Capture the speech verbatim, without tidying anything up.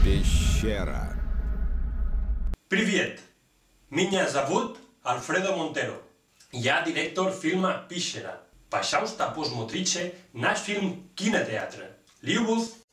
Пещера. Привет! Меня зовут Alfredo Montero. Я директор фильма «Пещера». Пожалуйста, посмотрите наш фильм в кинотеатре. Любовь